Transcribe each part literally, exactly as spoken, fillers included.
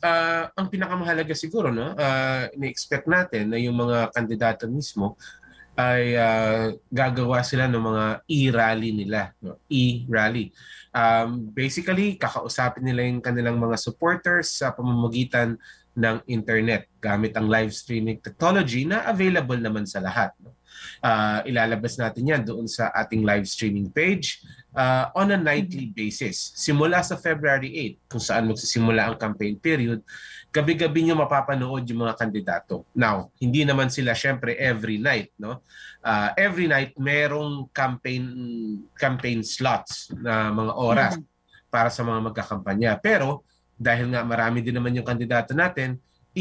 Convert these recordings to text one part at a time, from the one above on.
uh, ang pinakamahalaga siguro, no, uh, ini-expect natin na yung mga kandidato mismo ay uh, gagawa sila ng mga e-rally nila, no? E-rally. Um, basically, kakausapin nila yung kanilang mga supporters sa pamamagitan ng internet gamit ang live streaming technology na available naman sa lahat. No? Uh, ilalabas natin yan doon sa ating live streaming page uh, on a nightly basis. Simula sa February eighth, kung saan magsisimula ang campaign period, gabi-gabi nyo mapapanood yung mga kandidato. Now, hindi naman sila syempre every night. No? Uh, every night, merong campaign campaign slots na mga oras mm-hmm. para sa mga magkakampanya. Pero dahil nga marami din naman yung kandidato natin,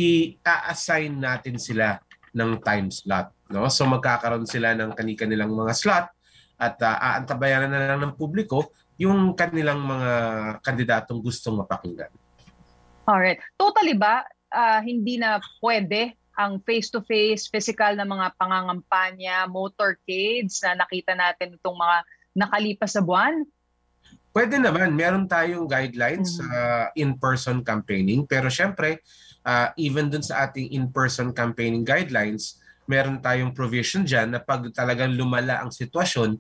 i-assign natin sila ng time slot. No? So magkakaroon sila ng kani-kanilang mga slot at uh, aantabayanan na lang ng publiko yung kanilang mga kandidatong gustong mapakinggan. Alright. Totally ba, uh, hindi na pwede ang face-to-face, physical na mga pangangampanya, motorcades na nakita natin itong mga nakalipas sa buwan? Pwede naman. Meron tayong guidelines sa mm-hmm. uh, in-person campaigning. Pero syempre, uh, even dun sa ating in-person campaigning guidelines, meron tayong provision dyan na pag talagang lumala ang sitwasyon,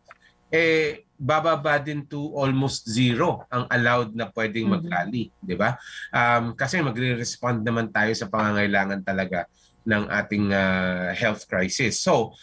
eh, bababa din to almost zero ang allowed na pwedeng mag-rally. Mm-hmm. Di ba? Um, kasi magre-respond naman tayo sa pangangailangan talaga ng ating uh, health crisis. So,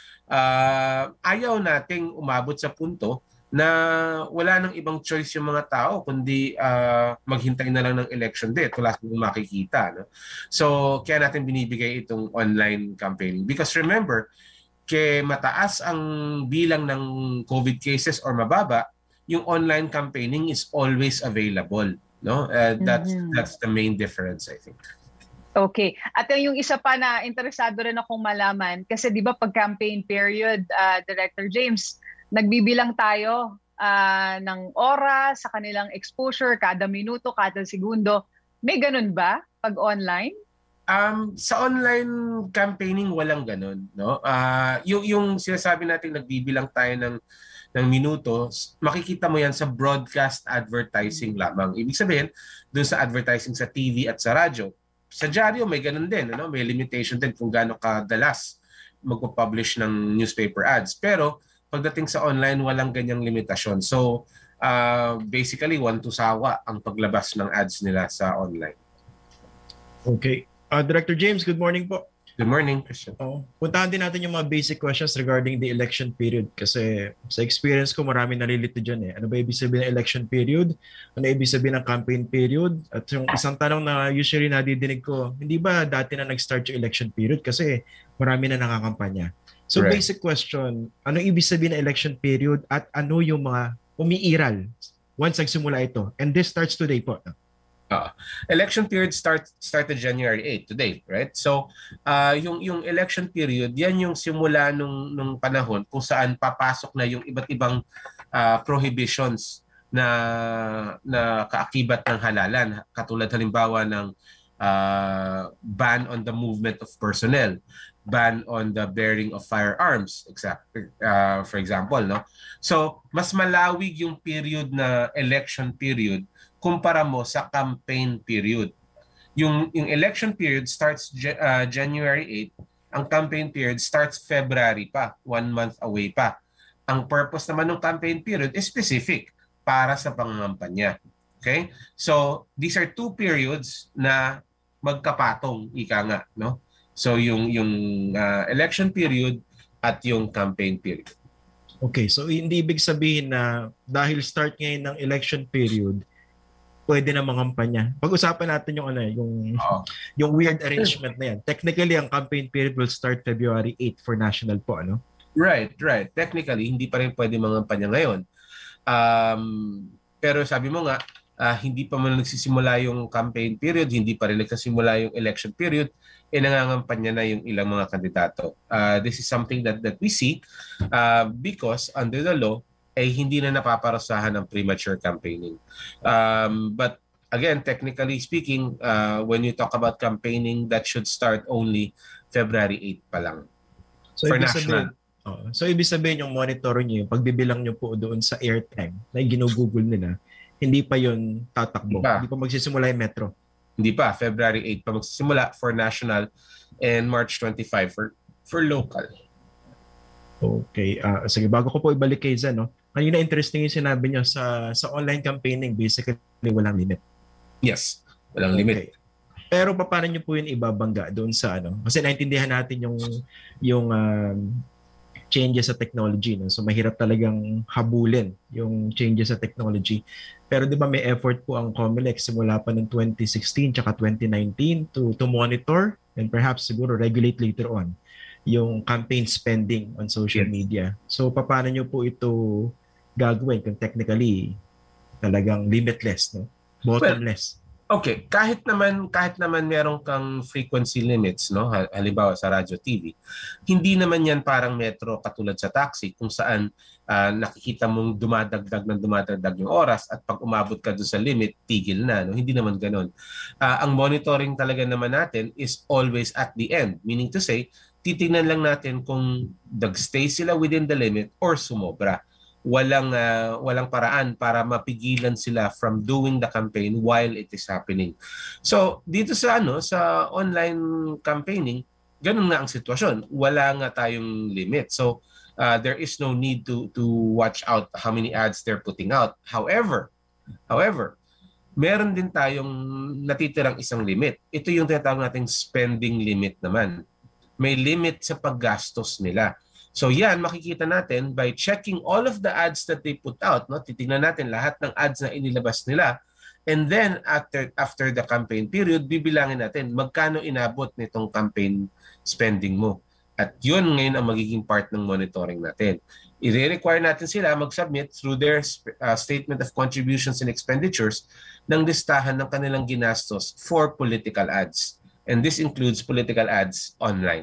uh, ayaw nating umabot sa punto na wala nang ibang choice yung mga tao kundi uh, maghintay na lang ng election date wala silang makikita. No? So, kaya natin binibigay itong online campaigning. Because remember, kaya mataas ang bilang ng COVID cases or mababa, yung online campaigning is always available. No? Uh, that's, mm-hmm. that's the main difference, I think. Okay. At yung isa pa na interesado rin akong malaman, kasi di ba pag campaign period, uh, Director James, nagbibilang tayo uh, ng oras sa kanilang exposure, kada minuto, kada segundo. May ganun ba pag online? Um, sa online campaigning, walang ganun. No? Uh, yung, yung sinasabi natin nagbibilang tayo ng, ng minuto, makikita mo yan sa broadcast advertising lamang. Ibig sabihin, doon sa advertising sa T V at sa radyo. Sa dyaryo, may ganun din. Ano? May limitation din kung gaano kadalas magpo-publish ng newspaper ads. Pero pagdating sa online, walang ganyang limitasyon. So, uh, basically, one to sawa ang paglabas ng ads nila sa online. Okay. Uh, Director James, good morning po. Good morning, Christian. Oh, puntahan din natin yung mga basic questions regarding the election period. Kasi sa experience ko, marami nalilito dyan eh. Ano ba ibig sabihin ng election period? Ano ibig sabihin ng campaign period? At yung isang tanong na usually nadidinig ko, hindi ba dati na nag-start yung election period? Kasi marami na nakakampanya. So right. Basic question, ano ibig sabihin ng election period at ano yung mga umiiral once nagsimula ito? And this starts today po. Uh, election period start, started January eighth, today, right? So uh, yung, yung election period, yan yung simula nung, nung panahon kung saan papasok na yung iba't ibang uh, prohibitions na, na kaakibat ng halalan. Katulad halimbawa ng uh, ban on the movement of personnel, ban on the bearing of firearms, exact, uh, for example. No? So, mas malawig yung period na election period kumpara mo sa campaign period. Yung, yung election period starts uh, January eighth, ang campaign period starts February pa, one month away pa. Ang purpose naman ng campaign period is specific para sa pangangampanya. Okay? So, these are two periods na magkapatong, ika nga, no? So yung yung uh, election period at yung campaign period. Okay, so hindi ibig sabihin na dahil start ngayon ng election period, pwede na mangampanya. Pag-usapan natin yung ano, yung oh. yung weird arrangement na yan. Technically, ang campaign period will start February eighth for national po, ano? Right, right. Technically, hindi pa rin pwede mangampanya ngayon. Um, pero sabi mo nga, uh, hindi pa man nagsisimula yung campaign period, hindi pa rin nagsisimula yung election period, eh nangangampanya na yung ilang mga kandidato. Uh, this is something that that we see uh, because under the law, eh hindi na napaparusahan ng premature campaigning. Um, but again, technically speaking, uh, when you talk about campaigning, that should start only February eighth pa lang. So, for national. Sabihin, oh, so ibig sabihin yung monitor niyo, yung pagbibilang niyo po doon sa airtime na ginugugol nila, hindi pa yun tatakbo. Diba? Hindi pa magsisimula yung metro. Hindi pa, February eight pa magsisimula for national and March twenty-five for for local. Okay. Uh, sige, bago ko po ibalik kay Zen, no? Kanina interesting yung sinabi niyo sa sa online campaigning, basically walang limit. Yes, walang okay. limit. Pero paano niyo po yun ibabangga doon sa ano? Kasi naintindihan natin yung yung um, changes sa technology, no? So mahirap talagang habulin yung changes sa technology. Pero 'di ba may effort po ang Comelec simula pa ng twenty sixteen tsaka twenty nineteen to to monitor and perhaps siguro regulate later on yung campaign spending on social yes. media. So paano niyo po ito gagawin kung technically talagang limitless, no? Bottomless? Well, okay, kahit naman kahit naman meron kang frequency limits, no? Halimbawa sa radyo T V, hindi naman yan parang metro katulad sa taxi kung saan uh, nakikita mong dumadagdag ng dumadagdag yung oras at pag umabot ka doon sa limit, tigil na, no? Hindi naman ganoon. Uh, ang monitoring talaga naman natin is always at the end, meaning to say titingnan lang natin kung nag-stay sila within the limit or sumobra. Walang uh, walang paraan para mapigilan sila from doing the campaign while it is happening. So, dito sa ano sa online campaigning, ganun nga ang sitwasyon. Wala nga tayong limit. So, uh, there is no need to to watch out how many ads they're putting out. However, however, meron din tayong natitirang isang limit. Ito yung tinatawag nating spending limit naman. May limit sa paggastos nila. So yan, makikita natin by checking all of the ads that they put out. No? Titingnan natin lahat ng ads na inilabas nila. And then after after the campaign period, bibilangin natin magkano inabot nitong campaign spending mo. At yun ngayon ang magiging part ng monitoring natin. I-require natin sila mag-submit through their uh, statement of contributions and expenditures ng listahan ng kanilang ginastos for political ads. And this includes political ads online.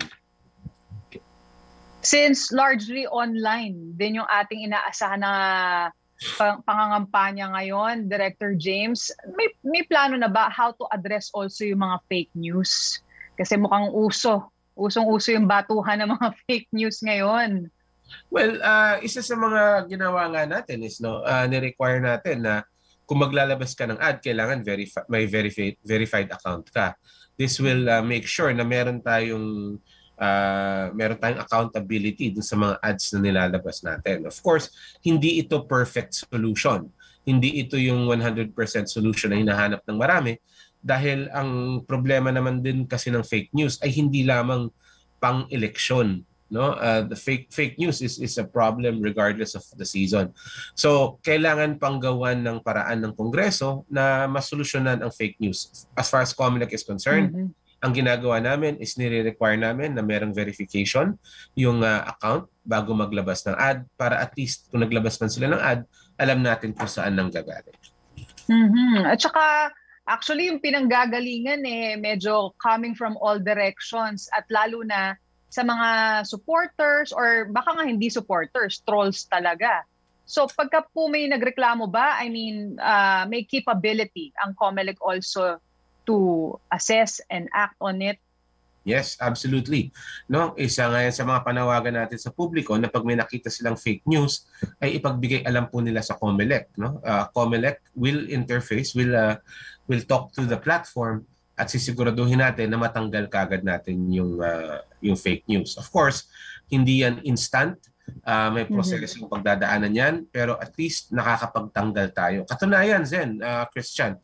Since largely online din yung ating inaasahan na pang pangangampanya ngayon, Director James, may, may plano na ba how to address also yung mga fake news? Kasi mukhang uso. Usong-uso yung batuhan ng mga fake news ngayon. Well, uh, isa sa mga ginawa nga natin is no, uh, ni-require natin na kung maglalabas ka ng ad, kailangan verifi- may verified, verified account ka. This will uh, make sure na meron tayong uh, meron tayong accountability dun sa mga ads na nilalabas natin. Of course, hindi ito perfect solution. Hindi ito yung one hundred percent solution na hinahanap ng marami dahil ang problema naman din kasi ng fake news ay hindi lamang pang-eleksyon. No, uh, the fake fake news is is a problem regardless of the season. So kailangan panggawan ng paraan ng Kongreso na masolusyonan ang fake news. As far as Comelec is concerned, mm-hmm. ang ginagawa namin is nire-require namin na merong verification yung uh, account bago maglabas ng ad para at least kung naglabas man sila ng ad, alam natin kung saan nang gagaling. Mm-hmm. At saka actually yung pinanggagalingan eh medyo coming from all directions at lalo na sa mga supporters or baka nga hindi supporters, trolls talaga. So pagka po may nagreklamo ba, I mean, uh, may capability ang Comelec also to assess and act on it? Yes, absolutely. No, isa nga yan sa mga panawagan natin sa publiko na pag may nakita silang fake news ay ipagbigay alam po nila sa Comelec, no? Uh, Comelec will interface, will uh, will talk to the platform at sisiguraduhin natin na matanggal kagad natin yung uh, yung fake news. Of course, hindi yan instant. Uh, may process mm-hmm. yung pagdadaanan yan, pero at least nakakapagtanggal tayo. Katunayan, Zen, uh, Christian,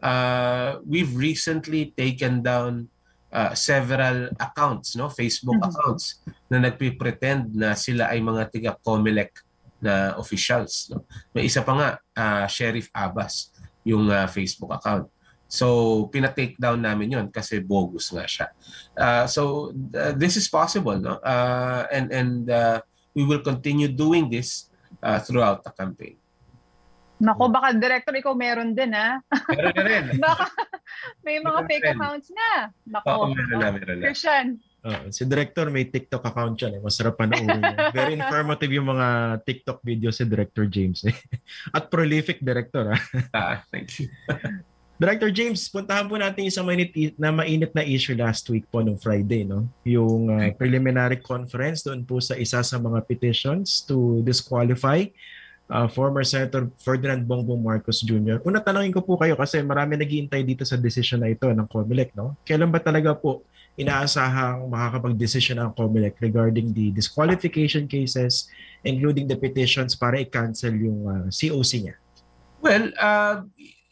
uh, we've recently taken down uh, several accounts, no, Facebook mm-hmm. accounts na nagpipretend na sila ay mga tiga Comelec na officials. No? May isa pa nga, uh, Sheriff Abbas, yung uh, Facebook account. So, pina-take down namin yon kasi bogus nga siya. Uh, so, uh, this is possible, no? Uh, and and uh, we will continue doing this uh, throughout the campaign. Nako, baka Director, ikaw meron din, ha? Meron na rin. Baka may mga fake rin. Accounts na. Nako, Oo, meron na, meron na. Christian. Uh, si Director may TikTok account yan. Eh. Masarap panoorin. Very informative yung mga TikTok videos si Director James. Eh. At prolific Director. Ha? Ah, thank you. Director James, puntahan po natin isang mainit na mainit na issue last week po nung Friday, no? Yung uh, preliminary conference doon po sa isa sa mga petitions to disqualify uh, former Senator Ferdinand Bongbong Marcos Junior Una, tanongin ko po kayo kasi marami nag-iintay dito sa decision na ito ng Comelec, no? Kailan ba talaga po inaasahang makakapag-decision ang Comelec regarding the disqualification cases, including the petitions para i-cancel yung uh, C O C niya? Well, uh,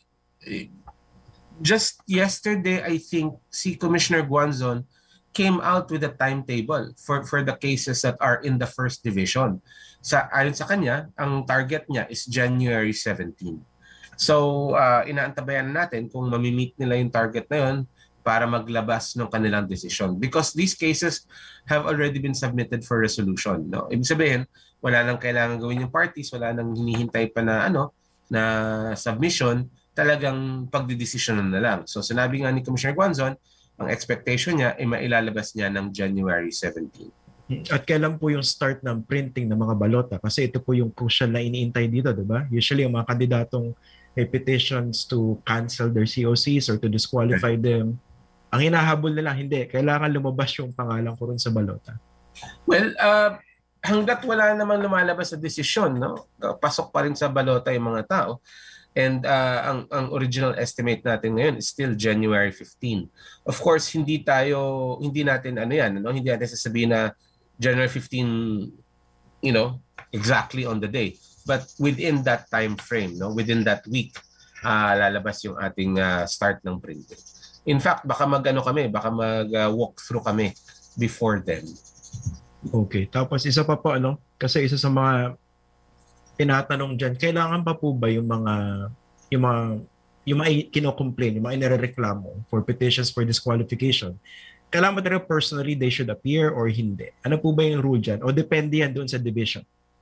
just yesterday, I think si Commissioner Guanzon came out with a timetable for, for the cases that are in the first division. Sa, ayon sa kanya, ang target niya is January seventeenth. So, uh, inaantabayan natin kung mamimit nila yung target na yun para maglabas ng kanilang decision. Because these cases have already been submitted for resolution. No? Ibig sabihin, wala nang kailangan gawin yung parties, wala nang hinihintay pa na, ano, na submission, talagang pagdidesisyonan na lang. So, sinabi nga ni Commissioner Guanzon, ang expectation niya ay mailalabas niya ng January seventeenth. At kailan po yung start ng printing ng mga balota? Kasi ito po yung crucial na iniintay dito, di ba? Usually, yung mga kandidatong may petitions to cancel their C O Cs or to disqualify them, ang hinahabol nila, hindi. Kailangan lumabas yung pangalan ko rin sa balota. Well, uh, hanggat wala namang lumalabas sa desisyon, no? Pasok pa rin sa balota yung mga tao. And uh, ang, ang original estimate natin ngayon is still January fifteenth. Of course, hindi tayo, hindi natin ano yan, no? Hindi natin sasabihin na January fifteenth, you know, exactly on the day. But within that time frame, no? Within that week, uh, lalabas yung ating uh, start ng printing. In fact, baka mag-ano kami, baka mag-walk uh, through kami before then. Okay. Tapos isa pa po, ano, kasi isa sa mga tinatanong dyan, kailangan pa po ba yung mga yung mga yung mga kino-complain, yung mga inirereklamo for petitions for disqualification, kailangan ba talaga personally they should appear or hindi? Ano po ba yung rule dyan? O depende yan doon sa division?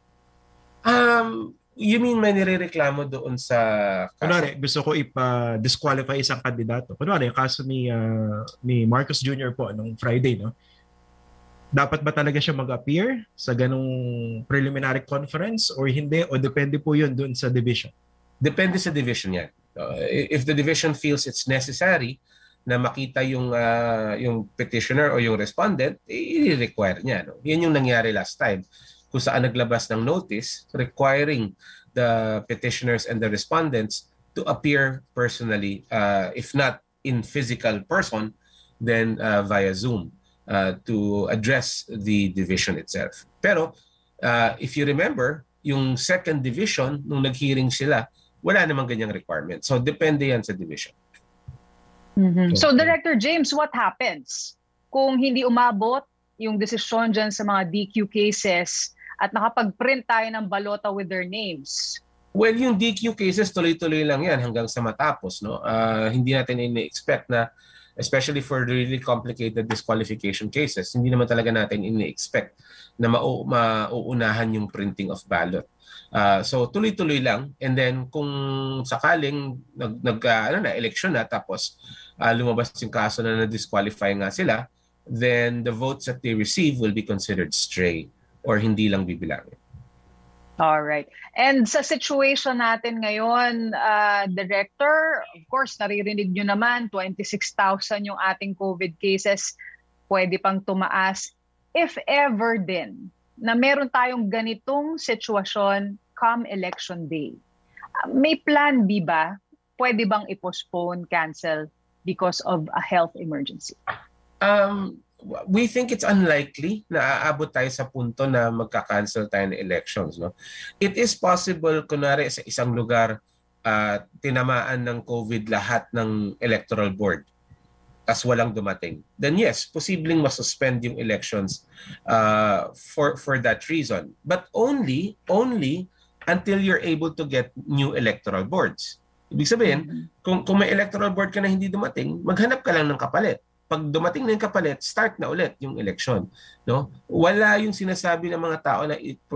Um, you mean may nirereklamo doon sa kaso? Kunwari, gusto ko ipa-disqualify isang kandidato. Kunwari, yung kaso ni, uh, ni Marcos Junior po nung Friday, no? Dapat ba talaga siya mag-appear sa ganong preliminary conference or hindi? O depende po yun doon sa division? Depende sa division yan. Uh, if the division feels it's necessary na makita yung uh, yung petitioner o yung respondent, i-require niya. No? Yan yung nangyari last time kung saan naglabas ng notice requiring the petitioners and the respondents to appear personally, uh, if not in physical person, then uh, via Zoom. Uh, to address the division itself. Pero uh, if you remember, yung second division, nung nag-hearing sila, wala namang ganyang requirement. So depende yan sa division. Mm-hmm. So Director James, what happens kung hindi umabot yung desisyon dyan sa mga D Q cases at nakapag-print tayo ng balota with their names? Well, yung D Q cases, tuloy-tuloy lang yan hanggang sa matapos. No? Uh, hindi natin ini-expect na, especially for really complicated disqualification cases, hindi naman talaga natin ini-expect na mau mauunahan yung printing of ballot. Uh, so tuloy-tuloy lang, and then kung sakaling nag, nag uh, ano na, election na tapos uh, lumabas yung kaso na na-disqualify nga sila, then the votes that they receive will be considered stray or hindi lang bibilangin. All right. And sa situation natin ngayon, uh, Director, of course, naririnig nyo naman, twenty-six thousand yung ating COVID cases. Pwede pang tumaas. If ever din na meron tayong ganitong sitwasyon come election day, uh, may plan B ba? Pwede bang i-postpone, cancel because of a health emergency? Um, we think it's unlikely na aabot tayo sa punto na magka-cancel tayo ng elections. No? It is possible, kunwari sa isang lugar, uh, tinamaan ng COVID lahat ng electoral board as walang dumating. Then yes, posibleng masuspend yung elections uh, for, for that reason. But only, only until you're able to get new electoral boards. Ibig sabihin, mm-hmm. kung, kung may electoral board ka na hindi dumating, maghanap ka lang ng kapalit. Pag dumating na yung kapalit, start na ulit yung election. No? Wala yung sinasabi ng mga tao na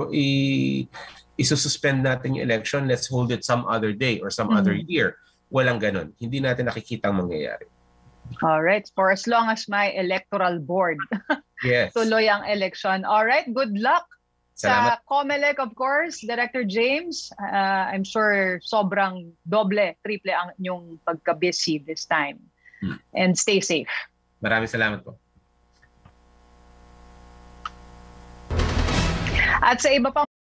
i-suspend natin yung election, let's hold it some other day or some mm-hmm. other year. Walang ganon. Hindi natin nakikita ang mangyayari. All right. For as long as may electoral board, yes. tuloy ang election. All right. Good luck. Salamat. Sa Comelec, of course, Director James, uh, I'm sure sobrang doble, triple ang inyong pagka-busy this time. Hmm. And stay safe. Maraming salamat po. At sa iba pang